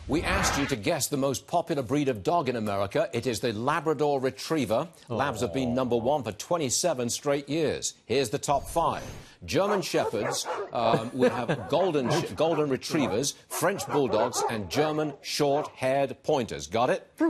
We asked you to guess the most popular breed of dog in America. It is the Labrador Retriever. Labs have been #1 for 27 straight years. Here's the top 5. German Shepherds, we have Golden Retrievers, French Bulldogs and German Short-Haired Pointers. Got it?